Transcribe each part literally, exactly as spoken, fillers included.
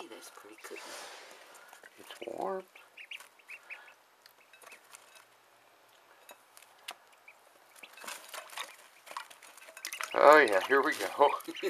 that's pretty cool. It's warm. Oh yeah, here we go.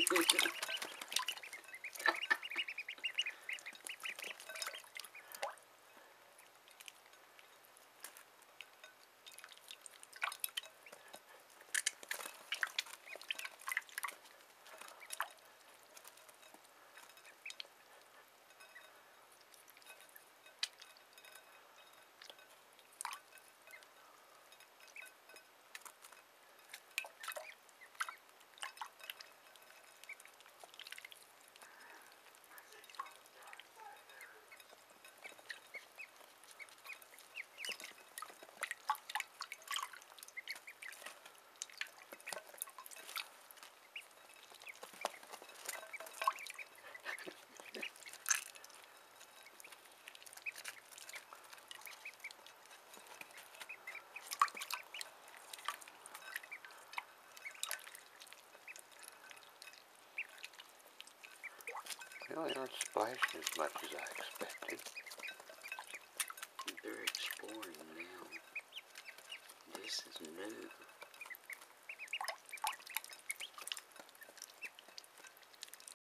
Well, they aren't splashing as much as I expected. They're exploring now. This is new.